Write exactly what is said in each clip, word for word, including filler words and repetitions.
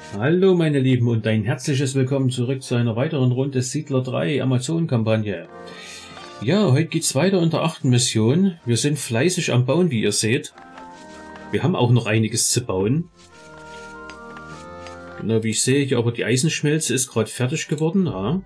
Hallo meine Lieben und ein herzliches Willkommen zurück zu einer weiteren Runde Siedler drei Amazon-Kampagne. Ja, heute geht's weiter in der achten Mission. Wir sind fleißig am Bauen, wie ihr seht. Wir haben auch noch einiges zu bauen. Genau wie ich sehe hier, aber die Eisenschmelze ist gerade fertig geworden. Ja.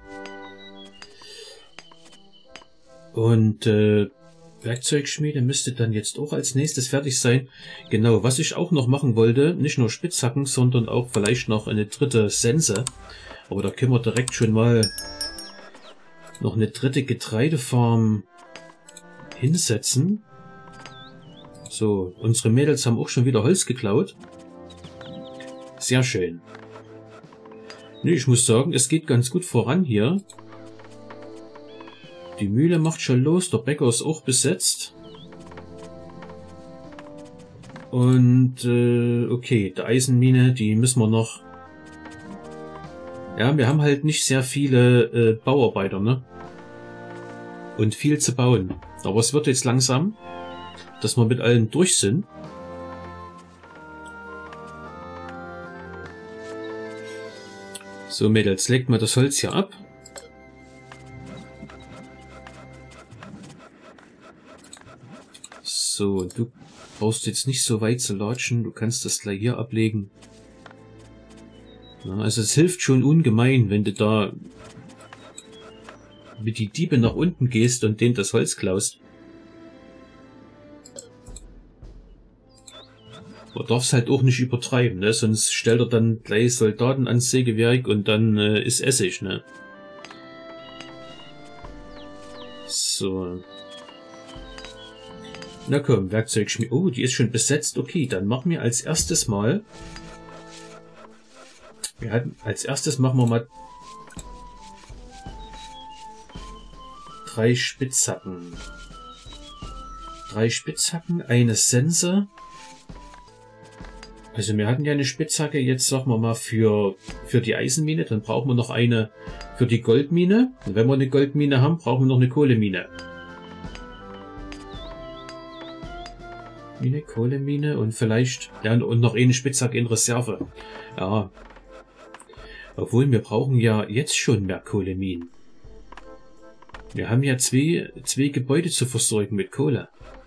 Und äh, Werkzeugschmiede müsste dann jetzt auch als nächstes fertig sein. Genau, was ich auch noch machen wollte, nicht nur Spitzhacken, sondern auch vielleicht noch eine dritte Sense. Aber da können wir direkt schon mal noch eine dritte Getreidefarm hinsetzen. So, unsere Mädels haben auch schon wieder Holz geklaut. Sehr schön. Nee, ich muss sagen, es geht ganz gut voran hier. Die Mühle macht schon los, der Bäcker ist auch besetzt. Und, äh, okay, die Eisenmine, die müssen wir noch... Ja, wir haben halt nicht sehr viele äh, Bauarbeiter, ne? Und viel zu bauen. Aber es wird jetzt langsam, dass wir mit allen durch sind. So, Mädels, legt mal das Holz hier ab. So, du brauchst jetzt nicht so weit zu latschen, du kannst das gleich hier ablegen. Ja, also es hilft schon ungemein, wenn du da mit die Diebe nach unten gehst und denen das Holz klaust. Man darf es halt auch nicht übertreiben, ne? Sonst stellt er dann gleich Soldaten ans Sägewerk und dann äh, ist Essig, ne? So. Na komm, Werkzeugschmied. Oh, die ist schon besetzt. Okay, dann machen wir als erstes mal... Wir hatten, als erstes machen wir mal... Drei Spitzhacken. Drei Spitzhacken, eine Sense. Also wir hatten ja eine Spitzhacke, jetzt sagen wir mal für, für die Eisenmine. Dann brauchen wir noch eine für die Goldmine. Und wenn wir eine Goldmine haben, brauchen wir noch eine Kohlemine. Mine, Kohlemine und vielleicht, ja, und noch eine Spitzhacke in Reserve. Ja. Obwohl, wir brauchen ja jetzt schon mehr Kohleminen. Wir haben ja zwei, zwei Gebäude zu versorgen mit Kohle.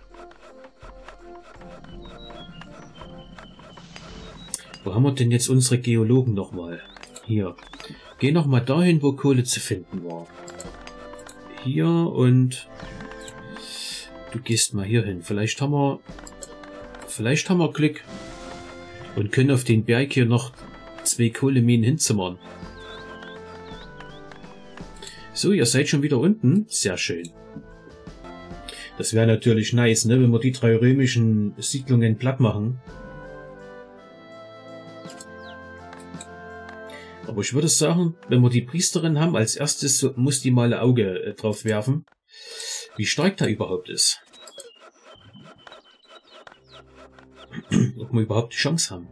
Wo haben wir denn jetzt unsere Geologen nochmal? Hier. Geh nochmal dahin, wo Kohle zu finden war. Hier und du gehst mal hier hin. Vielleicht haben wir Vielleicht haben wir Glück und können auf den Berg hier noch zwei Kohleminen hinzimmern. So, ihr seid schon wieder unten. Sehr schön. Das wäre natürlich nice, ne, wenn wir die drei römischen Siedlungen platt machen. Aber ich würde sagen, wenn wir die Priesterin haben, als erstes so, muss die mal ein Auge äh, drauf werfen, wie stark da überhaupt ist. Ob wir überhaupt die Chance haben.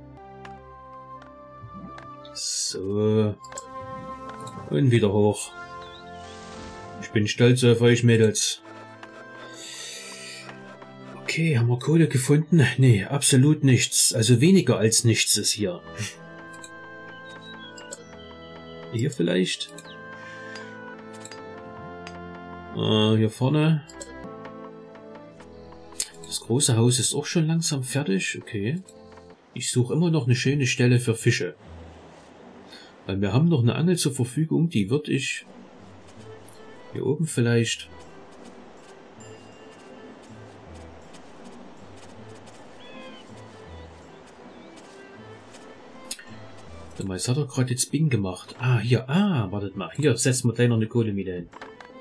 So. Und wieder hoch. Ich bin stolz auf euch, Mädels. Okay, haben wir Kohle gefunden? Nee, absolut nichts. Also weniger als nichts ist hier. Hier vielleicht? Äh, hier vorne. Das große Haus ist auch schon langsam fertig. Okay. Ich suche immer noch eine schöne Stelle für Fische. Weil wir haben noch eine Angel zur Verfügung. Die würde ich hier oben vielleicht... Was hat er gerade jetzt Bing gemacht? Ah, hier. Ah, wartet mal. Hier, setzen wir gleich noch eine Kohlemine hin.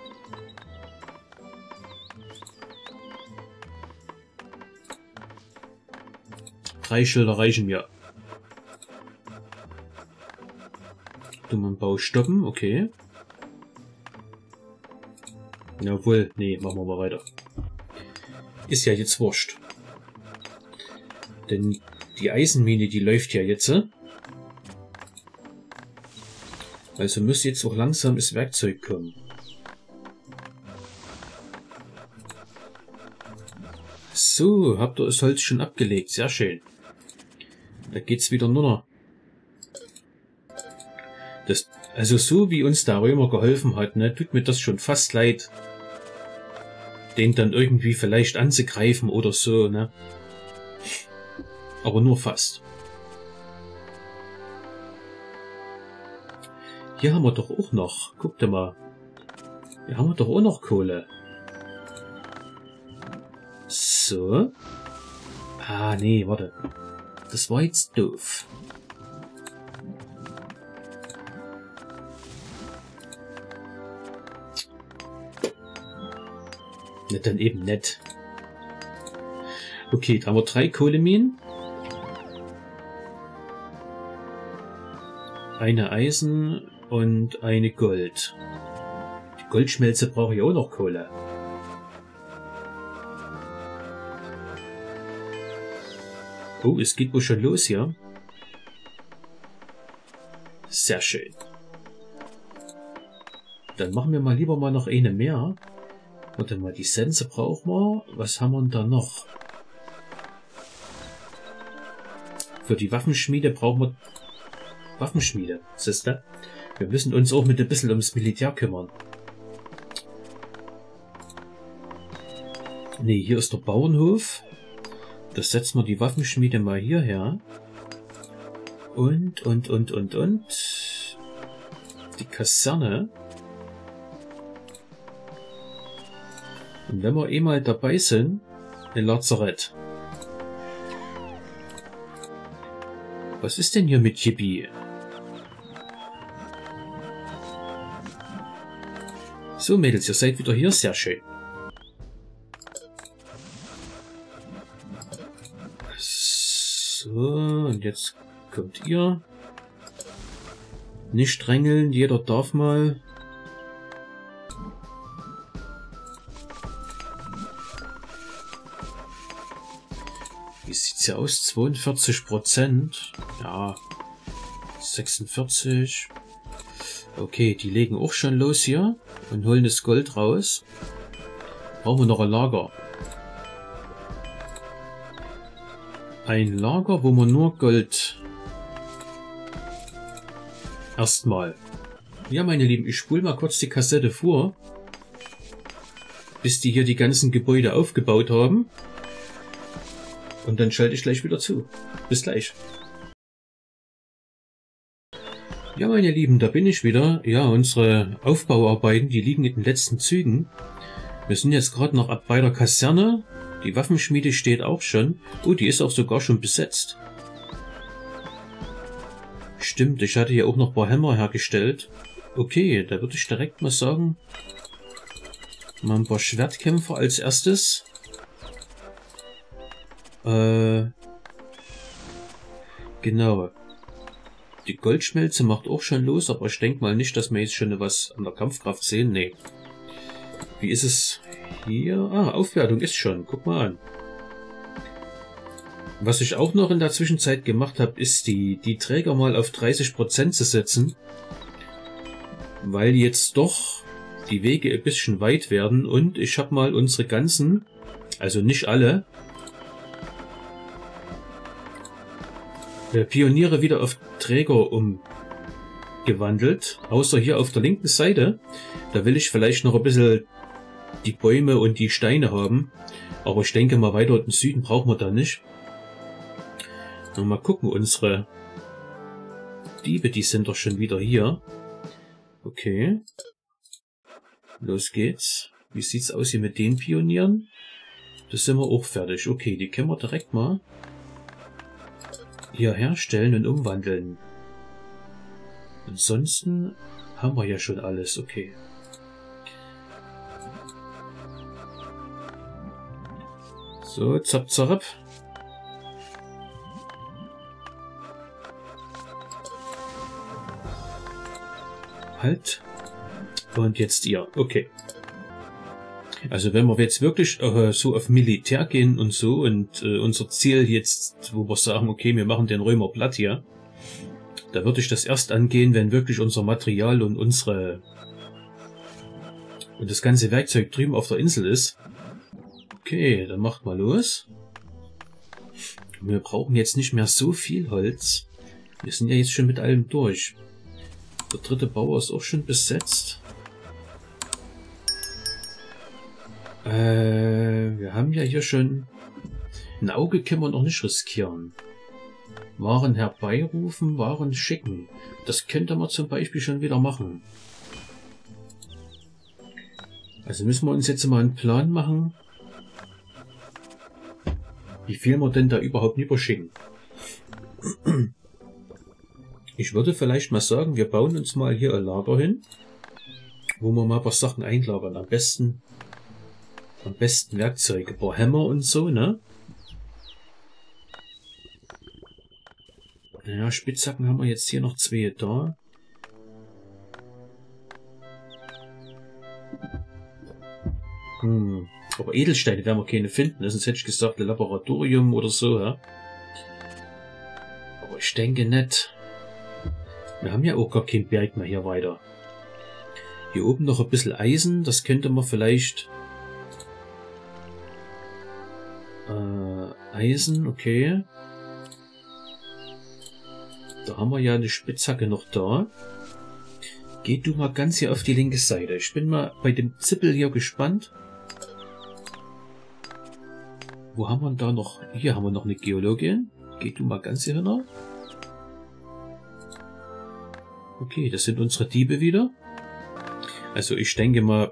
Drei Schilder reichen mir. Dummen Bau stoppen, okay. Jawohl, nee, machen wir mal weiter. Ist ja jetzt wurscht. Denn die Eisenmine, die läuft ja jetzt. Also müsste jetzt auch langsam das Werkzeug kommen. So, habt ihr das Holz schon abgelegt? Sehr schön. Da geht's wieder nur noch Das, also so wie uns der Römer geholfen hat, ne, tut mir das schon fast leid, den dann irgendwie vielleicht anzugreifen oder so, ne? Aber nur fast. Hier haben wir doch auch noch, guck dir mal, hier haben wir doch auch noch Kohle. So. Ah, nee, warte. Das war jetzt doof. Ne, dann eben nicht. Okay, da haben wir drei Kohleminen. Eine Eisen und eine Gold. Die Goldschmelze brauche ich auch noch Kohle. Oh, es geht wohl schon los hier. Sehr schön. Dann machen wir mal lieber mal noch eine mehr. Warte mal, die Sense brauchen wir. Was haben wir denn da noch? Für die Waffenschmiede brauchen wir Waffenschmiede. Siehst du? Wir müssen uns auch mit ein bisschen ums Militär kümmern. Ne, hier ist der Bauernhof. Das setzen wir die Waffenschmiede mal hierher. Und, und, und, und, und. Die Kaserne. Und wenn wir eh mal dabei sind, ein Lazarett. Was ist denn hier mit Chippy? So Mädels, ihr seid wieder hier, sehr schön. So, und jetzt kommt ihr. Nicht drängeln, jeder darf mal. Wie sieht's hier aus? zweiundvierzig Prozent. Ja. sechsundvierzig. Okay, die legen auch schon los hier und holen das Gold raus. Brauchen wir noch ein Lager. Ein Lager, wo man nur Gold... Erstmal. Ja, meine Lieben, ich spule mal kurz die Kassette vor, bis die hier die ganzen Gebäude aufgebaut haben. Und dann schalte ich gleich wieder zu. Bis gleich. Ja, meine Lieben, da bin ich wieder. Ja, unsere Aufbauarbeiten, die liegen in den letzten Zügen. Wir sind jetzt gerade noch ab bei der Kaserne. Die Waffenschmiede steht auch schon. Oh, die ist auch sogar schon besetzt. Stimmt, ich hatte ja auch noch ein paar Hämmer hergestellt. Okay, da würde ich direkt mal sagen, mal ein paar Schwertkämpfer als erstes. Äh, genau. Die Goldschmelze macht auch schon los, aber ich denke mal nicht, dass wir jetzt schon was an der Kampfkraft sehen. Nee. Wie ist es hier? Ah, Aufwertung ist schon. Guck mal an. Was ich auch noch in der Zwischenzeit gemacht habe, ist die, die Träger mal auf dreißig Prozent zu setzen. Weil jetzt doch die Wege ein bisschen weit werden und ich habe mal unsere ganzen, also nicht alle, Pioniere wieder auf Träger umgewandelt, außer hier auf der linken Seite. Da will ich vielleicht noch ein bisschen die Bäume und die Steine haben, aber ich denke mal weiter im Süden brauchen wir da nicht. Und mal gucken, unsere Diebe, die sind doch schon wieder hier. Okay. Los geht's. Wie sieht's aus hier mit den Pionieren? Das sind wir auch fertig. Okay, die können wir direkt mal hier herstellen und umwandeln. Ansonsten haben wir ja schon alles. Okay. So, zapp, zapp. Halt. Und jetzt ihr. Okay. Also wenn wir jetzt wirklich äh, so auf Militär gehen und so und äh, unser Ziel jetzt, wo wir sagen, okay, wir machen den Römer platt hier, da würde ich das erst angehen, wenn wirklich unser Material und unsere und das ganze Werkzeug drüben auf der Insel ist. Okay, dann macht mal los. Wir brauchen jetzt nicht mehr so viel Holz. Wir sind ja jetzt schon mit allem durch. Der dritte Bauer ist auch schon besetzt. Äh, wir haben ja hier schon... Ein Auge können wir noch nicht riskieren. Waren herbeirufen, Waren schicken. Das könnte man zum Beispiel schon wieder machen. Also müssen wir uns jetzt mal einen Plan machen, wie viel wir denn da überhaupt überschicken. Ich würde vielleicht mal sagen, wir bauen uns mal hier ein Lager hin, wo wir mal ein paar Sachen einlagern. Am besten, am besten Werkzeuge, ein paar Hämmer und so, ne? Naja, Spitzhacken haben wir jetzt hier noch zwei da. Hm. Aber Edelsteine werden wir keine finden. Sonst hätte ich gesagt, ein Laboratorium oder so, ja. Aber ich denke nicht. Wir haben ja auch gar keinen Berg mehr hier weiter. Hier oben noch ein bisschen Eisen. Das könnte man vielleicht... Äh, Eisen, okay. Da haben wir ja eine Spitzhacke noch da. Geh du mal ganz hier auf die linke Seite. Ich bin mal bei dem Zippel hier gespannt. Wo haben wir da noch? Hier haben wir noch eine Geologin. Geh du mal ganz hier hin. Okay, das sind unsere Diebe wieder. Also ich denke mal,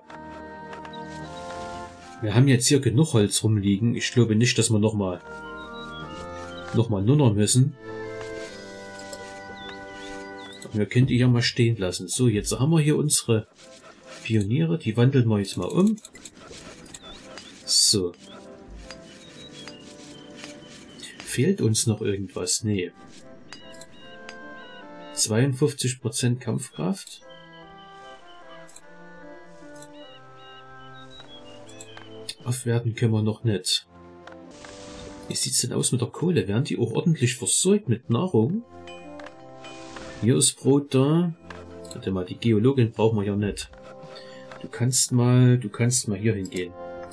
wir haben jetzt hier genug Holz rumliegen. Ich glaube nicht, dass wir nochmal noch mal nullern müssen. Wir können die hier mal stehen lassen. So, jetzt haben wir hier unsere Pioniere. Die wandeln wir jetzt mal um. So. Fehlt uns noch irgendwas? Nee. zweiundfünfzig Prozent Kampfkraft. Aufwerten können wir noch nicht. Wie sieht es denn aus mit der Kohle? Werden die auch ordentlich versorgt mit Nahrung? Hier ist Brot da. Warte mal, die Geologin brauchen wir ja nicht. Du kannst mal, du kannst mal hier hingehen.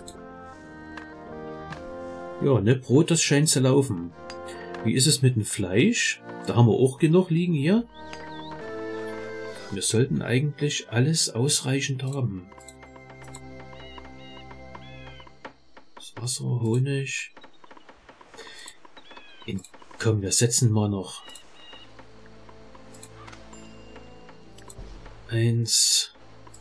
Ja, ne, Brot, das scheint zu laufen. Wie ist es mit dem Fleisch? Da haben wir auch genug liegen hier. Wir sollten eigentlich alles ausreichend haben. Das Wasser, Honig. In, komm, wir setzen mal noch eins,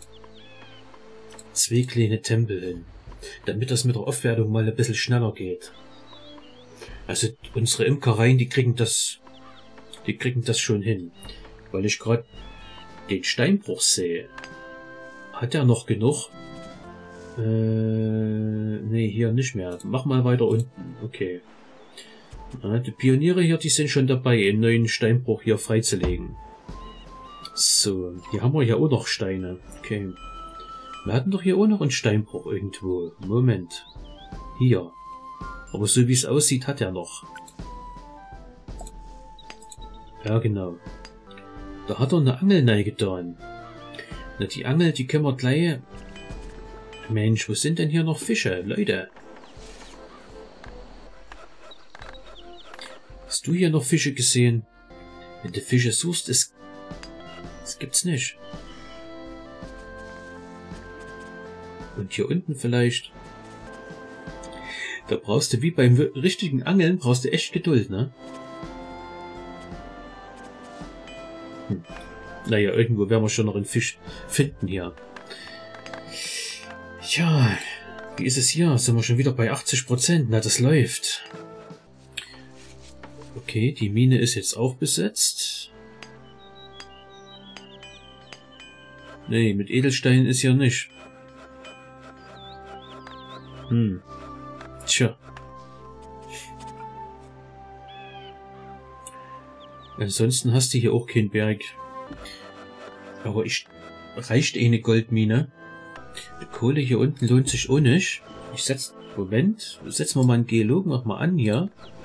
zwei kleine Tempel hin, damit das mit der Aufwertung mal ein bisschen schneller geht. Also unsere Imkereien, die kriegen das, die kriegen das schon hin, weil ich gerade den Steinbruch sehe. Hat er noch genug? Äh, nee, hier nicht mehr. Mach mal weiter unten. Okay. Na, die Pioniere hier, die sind schon dabei, einen neuen Steinbruch hier freizulegen. So, hier haben wir ja auch noch Steine. Okay. Wir hatten doch hier auch noch einen Steinbruch irgendwo. Moment. Hier. Aber so wie es aussieht, hat er noch. Ja, genau. Da hat er eine Angel reingetan. Na, die Angel, die können wir gleich... Mensch, wo sind denn hier noch Fische? Leute. Hast du hier noch Fische gesehen? Wenn du Fische suchst, ist... Das gibt's nicht. Und hier unten vielleicht. Da brauchst du wie beim richtigen Angeln, brauchst du echt Geduld, ne? Hm. Naja, irgendwo werden wir schon noch einen Fisch finden hier. Ja, wie ist es hier? Sind wir schon wieder bei achtzig Prozent? Na, das läuft. Okay, die Mine ist jetzt auch besetzt. Nee, mit Edelsteinen ist ja nicht. Hm. Tja. Ansonsten hast du hier auch keinen Berg. Aber ich... Reicht eh eine Goldmine. Die Kohle hier unten lohnt sich auch nicht. Ich setz... Moment. Setzen wir mal einen Geologen noch mal an hier.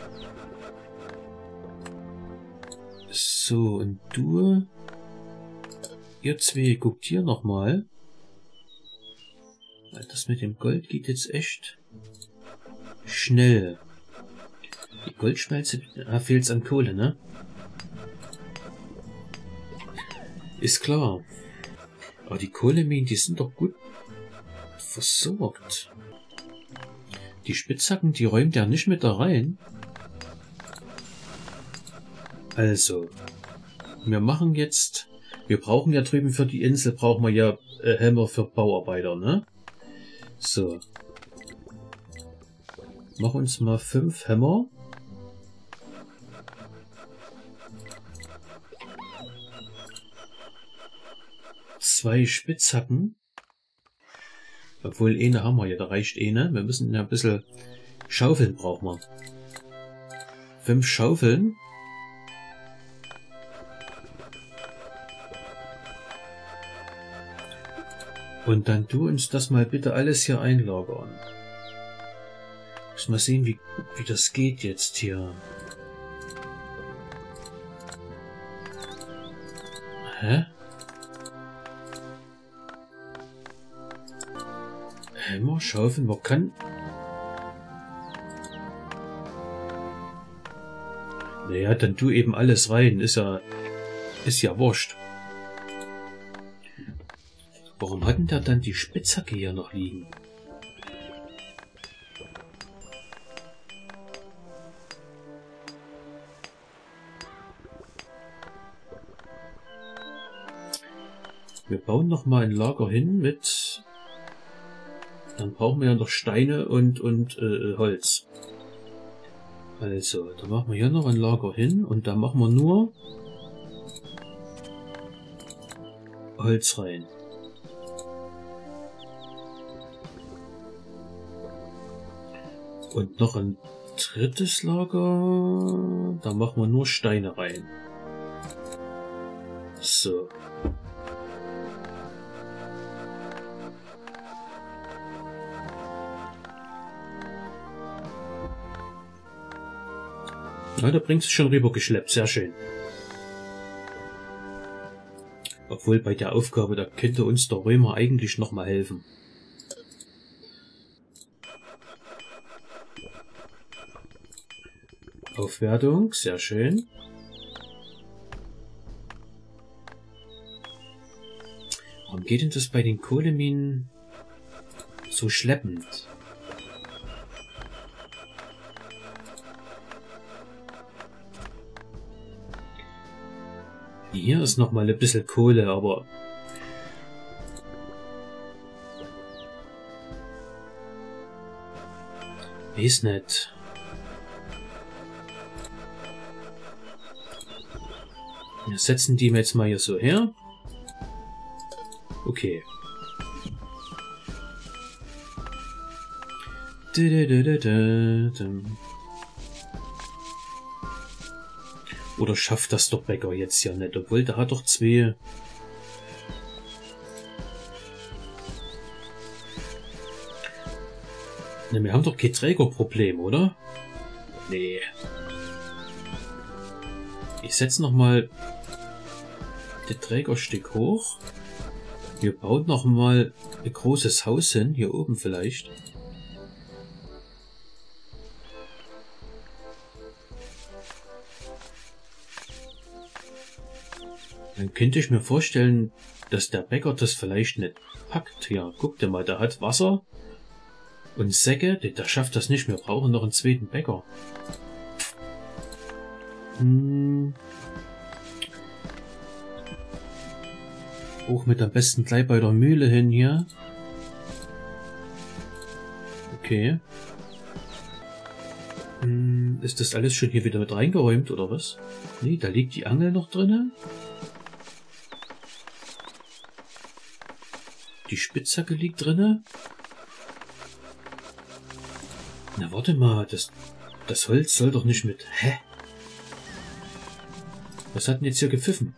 So, und du... Ihr zwei, guckt hier nochmal. Das mit dem Gold geht jetzt echt schnell. Die Goldschmelze, da fehlt es an Kohle, ne? Ist klar. Aber die Kohleminen, die sind doch gut versorgt. Die Spitzhacken, die räumt er nicht mit da rein. Also, wir machen jetzt... Wir brauchen ja drüben für die Insel, brauchen wir ja äh, Hämmer für Bauarbeiter, ne? So. Mach uns mal fünf Hämmer. Zwei Spitzhacken. Obwohl, eine haben wir ja, da reicht eine. Wir müssen ja ein bisschen Schaufeln brauchen wir. Fünf Schaufeln. Und dann tu uns das mal bitte alles hier einlagern. Muss mal sehen, wie, wie das geht jetzt hier. Hä? Hämmer, Schaufeln, man kann... Naja, dann tu eben alles rein, ist ja... Ist ja wurscht. Warum hat denn der dann die Spitzhacke hier noch liegen? Wir bauen noch mal ein Lager hin mit... Dann brauchen wir ja noch Steine und, und äh, Holz. Also, da machen wir hier noch ein Lager hin und da machen wir nur Holz rein. Und noch ein drittes Lager, da machen wir nur Steine rein. So. Ja, da bringst du schon rüber geschleppt, sehr schön. Obwohl bei der Aufgabe, da könnte uns der Römer eigentlich noch mal helfen. Aufwertung, sehr schön. Warum geht denn das bei den Kohleminen so schleppend? Hier ist noch mal ein bisschen Kohle, aber weiß nicht. Wir setzen die jetzt mal hier so her. Okay. Oder schafft das der Bäcker jetzt ja nicht, obwohl der hat doch zwei. Ne, wir haben doch kein Trägerproblem, oder? Nee. Ich setze noch mal das Trägerstück hoch. Wir bauen noch mal ein großes Haus hin, hier oben vielleicht. Dann könnte ich mir vorstellen, dass der Bäcker das vielleicht nicht packt. Ja, guck dir mal, der hat Wasser und Säcke, der, der schafft das nicht. Wir brauchen noch einen zweiten Bäcker. Hm. Hoch mit am besten gleich bei der Mühle hin hier. Okay. Hm, ist das alles schon hier wieder mit reingeräumt oder was? Nee, da liegt die Angel noch drinne. Die Spitzhacke liegt drinne. Na warte mal, das, das Holz soll doch nicht mit... Hä? Was hat denn jetzt hier gepfiffen?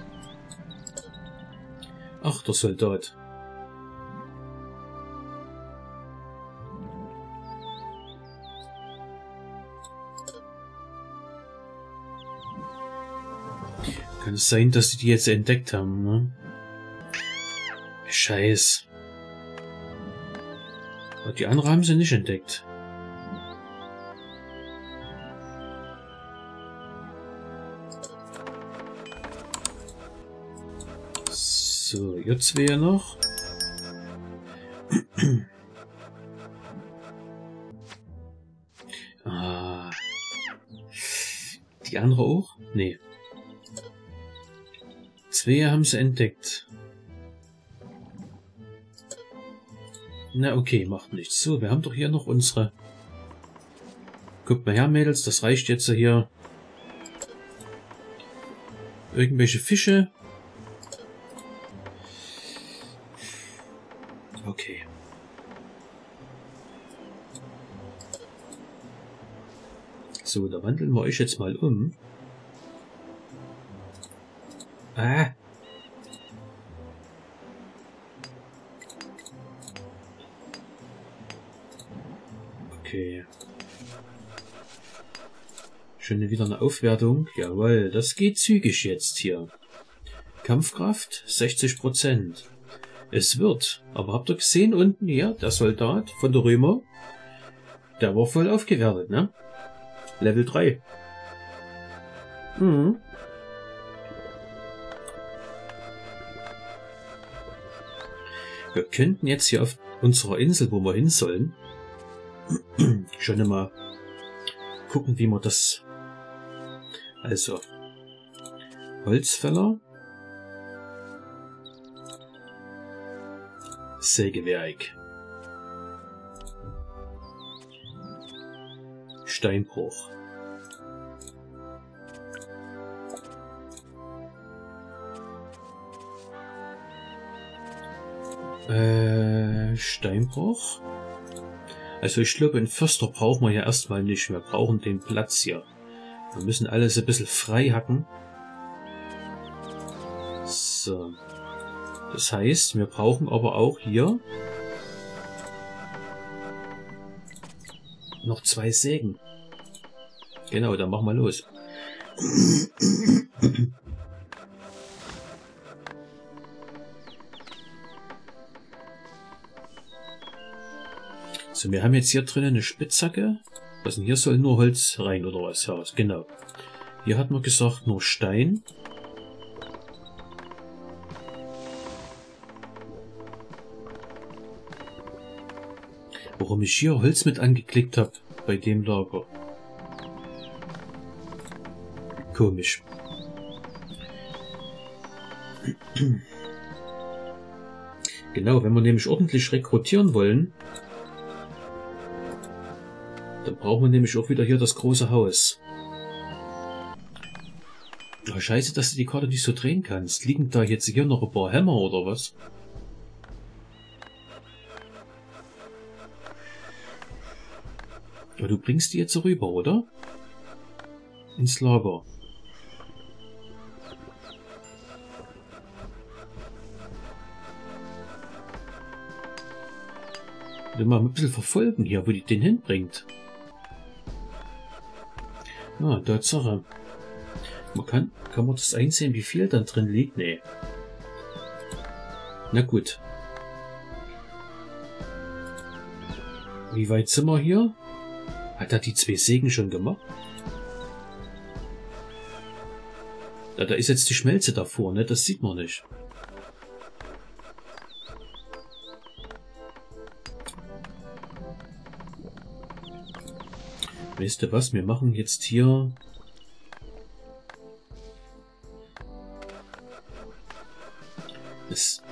Ach, der Soldat. Kann es sein, dass sie die jetzt entdeckt haben, ne? Scheiß. Aber die andere haben sie nicht entdeckt. So, ihr zwei noch. Ah. Die andere auch? Nee. Zwei haben sie entdeckt. Na okay, macht nichts. So, wir haben doch hier noch unsere... Guckt mal her, Mädels, das reicht jetzt hier. Irgendwelche Fische. Okay. So, da wandeln wir euch jetzt mal um. Ah. Okay. Schon wieder eine Aufwertung. Jawohl, das geht zügig jetzt hier. Kampfkraft sechzig Prozent. Es wird. Aber habt ihr gesehen unten hier, der Soldat von der Römer? Der war voll aufgewertet, ne? Level drei. Mhm. Wir könnten jetzt hier auf unserer Insel, wo wir hin sollen, schon einmal gucken, wie wir das... Also, Holzfäller, Sägewerk, Steinbruch, äh, Steinbruch. Also ich glaube, einen Förster brauchen wir ja erstmal nicht. Wir brauchen den Platz hier. Wir müssen alles ein bisschen frei hacken. So. Das heißt, wir brauchen aber auch hier noch zwei Sägen. Genau, dann machen wir los. So, wir haben jetzt hier drinnen eine Spitzhacke. Was denn, hier soll nur Holz rein oder was? Ja, genau. Hier hat man gesagt, nur Stein. Warum ich hier Holz mit angeklickt habe bei dem Lager. Komisch. Genau, wenn wir nämlich ordentlich rekrutieren wollen, dann brauchen wir nämlich auch wieder hier das große Haus. Oh, scheiße, dass du die Karte nicht so drehen kannst. Liegen da jetzt hier noch ein paar Hämmer oder was? Aber du bringst die jetzt rüber, oder? Ins Lager. Wir mal ein bisschen verfolgen hier, wo die den hinbringt. Ah, Tatsache. Man kann, kann man das einsehen, wie viel dann drin liegt? Nee. Na gut. Wie weit sind wir hier? Hat er die zwei Sägen schon gemacht? Ja, da ist jetzt die Schmelze davor, ne? Das sieht man nicht. Weißt du was? Wir machen jetzt hier... Das...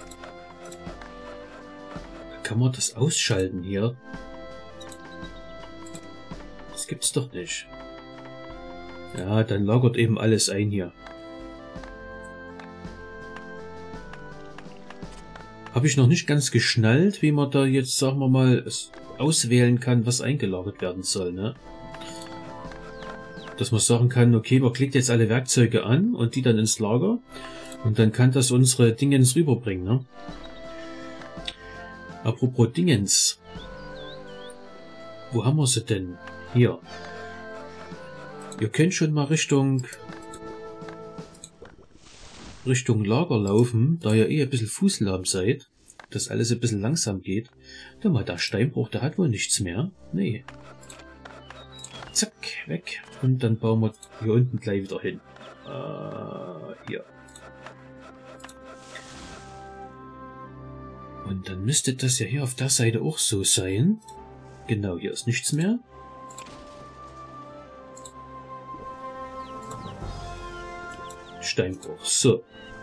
Kann man das ausschalten hier? Das gibt's doch nicht. Ja, dann lagert eben alles ein hier. Habe ich noch nicht ganz geschnallt, wie man da jetzt, sagen wir mal, auswählen kann, was eingelagert werden soll, ne? Dass man sagen kann, okay, man klickt jetzt alle Werkzeuge an und die dann ins Lager und dann kann das unsere Dingens rüberbringen, ne? Apropos Dingens. Wo haben wir sie denn? Hier. Ihr könnt schon mal Richtung Richtung Lager laufen, da ihr eh ein bisschen fußlahm seid, dass alles ein bisschen langsam geht. Da mal der Steinbruch, der hat wohl nichts mehr. Nee. Zack, weg. Und dann bauen wir hier unten gleich wieder hin. Äh, hier. Und dann müsste das ja hier auf der Seite auch so sein. Genau, hier ist nichts mehr. Steinbruch. So.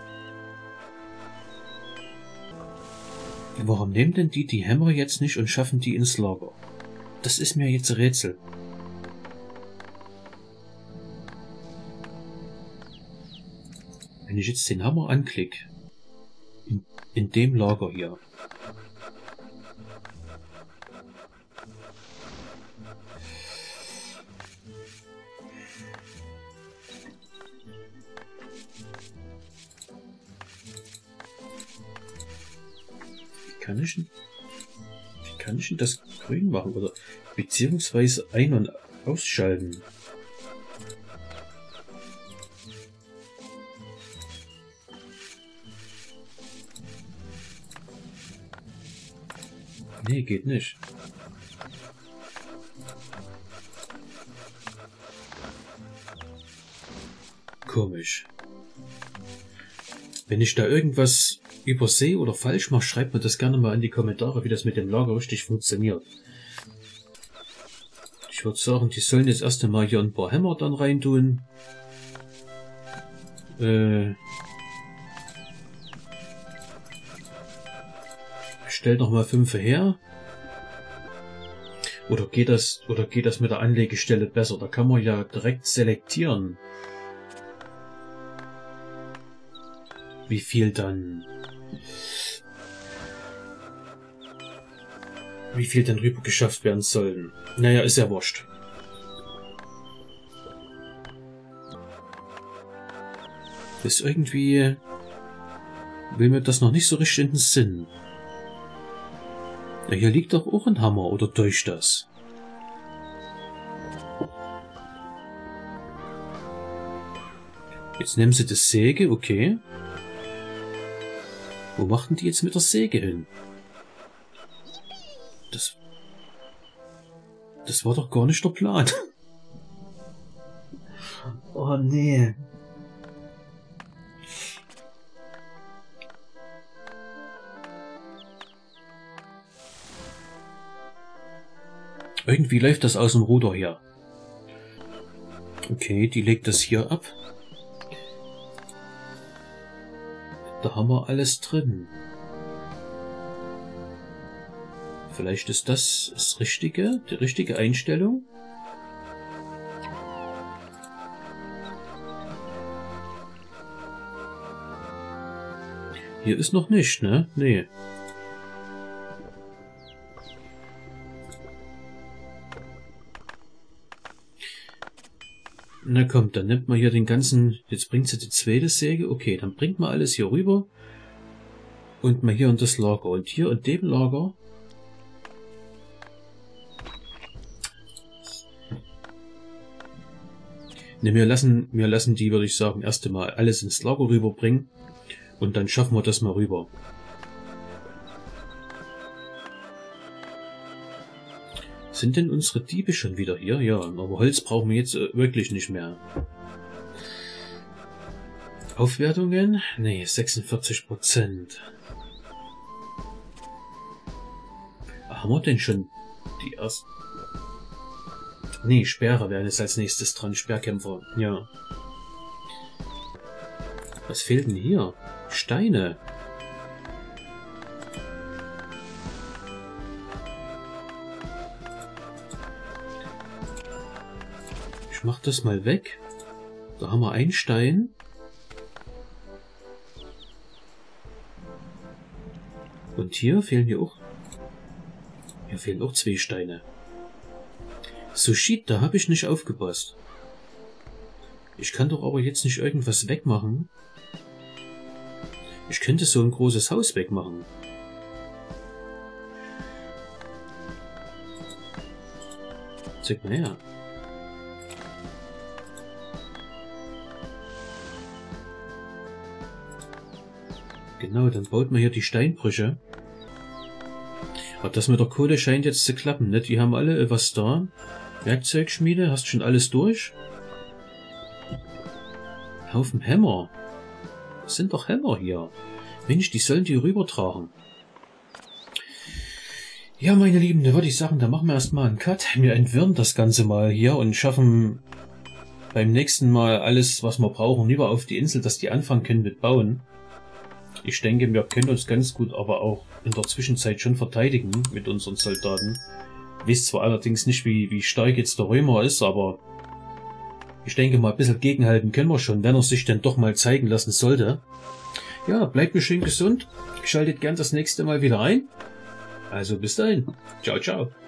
Warum nehmen denn die die Hämmer jetzt nicht und schaffen die ins Lager? Das ist mir jetzt ein Rätsel. Wenn ich jetzt den Hammer anklicke, in, in dem Lager hier, wie kann ich denn, wie kann ich denn das grün machen oder beziehungsweise ein- und ausschalten? Nee, geht nicht. Komisch. Wenn ich da irgendwas übersehe oder falsch mache, schreibt mir das gerne mal in die Kommentare, wie das mit dem Lager richtig funktioniert. Ich würde sagen, die sollen jetzt erst einmal hier ein paar Hämmer dann reintun. Äh... Stellt noch mal fünf her. Oder geht das, oder geht das mit der Anlegestelle besser? Da kann man ja direkt selektieren. Wie viel dann, wie viel dann rüber geschafft werden sollen. Naja, ist ja wurscht. Ist irgendwie, will mir das noch nicht so richtig in den Sinn. Ja, hier liegt doch auch ein Hammer, oder täuscht das? Jetzt nehmen sie die Säge, okay. Wo machten die jetzt mit der Säge hin? Das... Das war doch gar nicht der Plan. Oh nee. Irgendwie läuft das aus dem Ruder her. Okay, die legt das hier ab. Da haben wir alles drin. Vielleicht ist das das Richtige, die richtige Einstellung. Hier ist noch nicht, ne? Nee. Na komm, dann nimmt man hier den ganzen... Jetzt bringt sie die zweite Säge. Okay, dann bringt man alles hier rüber. Und mal hier in das Lager. Und hier in dem Lager... Ne, wir lassen, wir lassen die, würde ich sagen, erst einmal alles ins Lager rüberbringen. Und dann schaffen wir das mal rüber. Sind denn unsere Diebe schon wieder hier? Ja, aber Holz brauchen wir jetzt äh, wirklich nicht mehr. Aufwertungen? Nee, sechsundvierzig Prozent. Haben wir denn schon die ersten? Nee, Speere werden jetzt als nächstes dran. Speerkämpfer, ja. Was fehlt denn hier? Steine. Ich mach das mal weg. Da haben wir einen Stein. Und hier fehlen hier auch. Hier fehlen auch zwei Steine. So shit, da habe ich nicht aufgepasst. Ich kann doch aber jetzt nicht irgendwas wegmachen. Ich könnte so ein großes Haus wegmachen. Zeig mal her. Genau, dann baut man hier die Steinbrüche. Aber das mit der Kohle scheint jetzt zu klappen, ne? Die haben alle was da. Werkzeugschmiede, hast schon alles durch? Haufen Hämmer. Das sind doch Hämmer hier. Mensch, die sollen die rübertragen. Ja, meine Lieben, da würde ich sagen, da machen wir erstmal einen Cut. Wir entwirren das Ganze mal hier und schaffen beim nächsten Mal alles, was wir brauchen, lieber auf die Insel, dass die anfangen können mit Bauen. Ich denke, wir können uns ganz gut aber auch in der Zwischenzeit schon verteidigen mit unseren Soldaten. Ich weiß zwar allerdings nicht, wie, wie stark jetzt der Römer ist, aber ich denke mal, ein bisschen gegenhalten können wir schon, wenn er sich denn doch mal zeigen lassen sollte. Ja, bleibt mir schön gesund. Schaltet gern das nächste Mal wieder ein. Also bis dahin. Ciao, ciao.